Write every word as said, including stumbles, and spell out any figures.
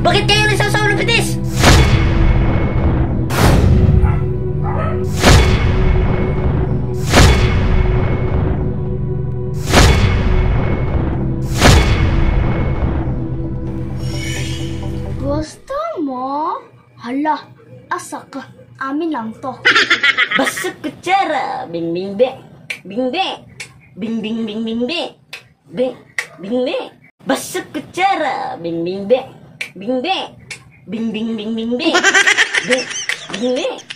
Bakit kayo nagsasawa ng pitis? Gusto mo? Hala, asa ka? Amin lang to. Basag kutsara. Bing bing bing. Bing bing. Bing bing bing bing bing. Bing bing bing. Basag kutsara. Bing bing bing. Bing bing. Bing bing bing bing bing. Bing bing bing.